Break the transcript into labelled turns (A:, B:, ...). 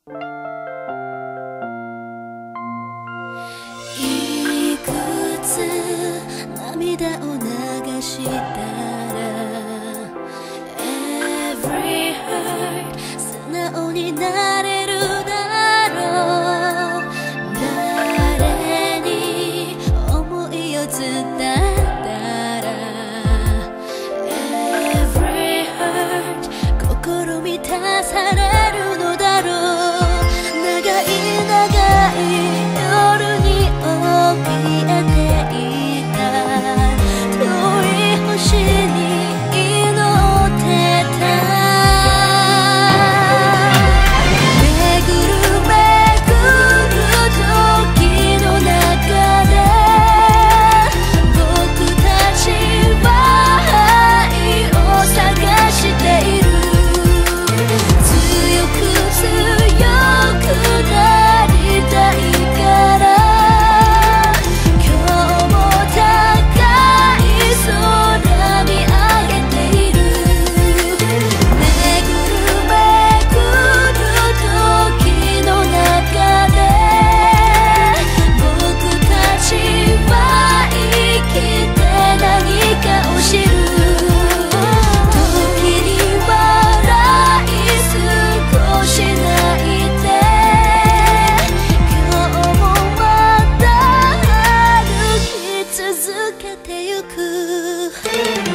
A: いくつ涙を流したら Every hurt 素直になれるだろう。誰に思いを伝えたら Every hurt 心満たされるのだろう。長い長い夜に怯えていた遠い星に祈ってた。巡る巡る時の中で僕たちは愛を探している。強く強くなりたいから続けてゆく。